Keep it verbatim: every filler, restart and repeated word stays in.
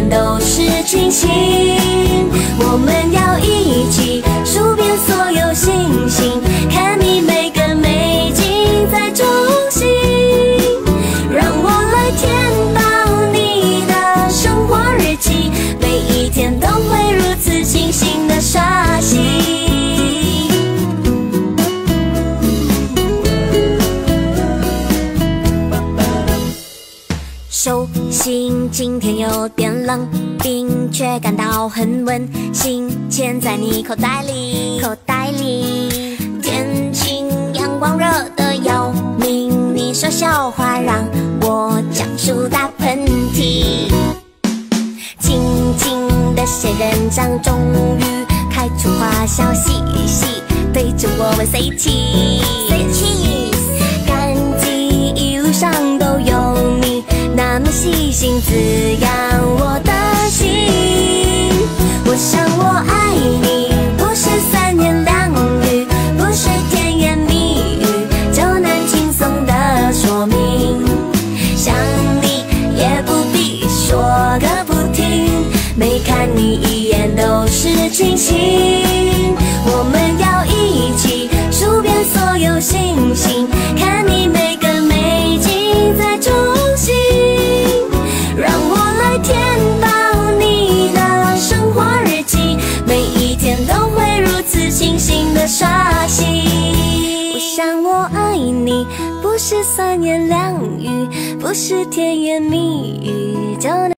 眼都是清醒。我们要一起数遍所有星星，看你每个美景在中心。让我来填饱你的生活日记，每一天都会如此精心的刷新。手心今天有点冷，冰却感到很温馨，钱在你口袋里，口袋里。天晴阳光热得要命，你说笑话让我讲述大喷嚏。轻轻的仙人掌终于开出花，笑嘻嘻对着我们 say cheese，say cheese。感激一路上都有你。那么细心滋养我的心，我想我爱你，不是三言两语，不是甜言蜜语就能轻松的说明。想你也不必说个不停，每看你一眼都是清醒。我们要一起数遍所有星星，看你每个美景在中心。让我来填饱你的生活日记，每一天都会如此清醒的刷新。我想我爱你，不是三言两语，不是甜言蜜语就能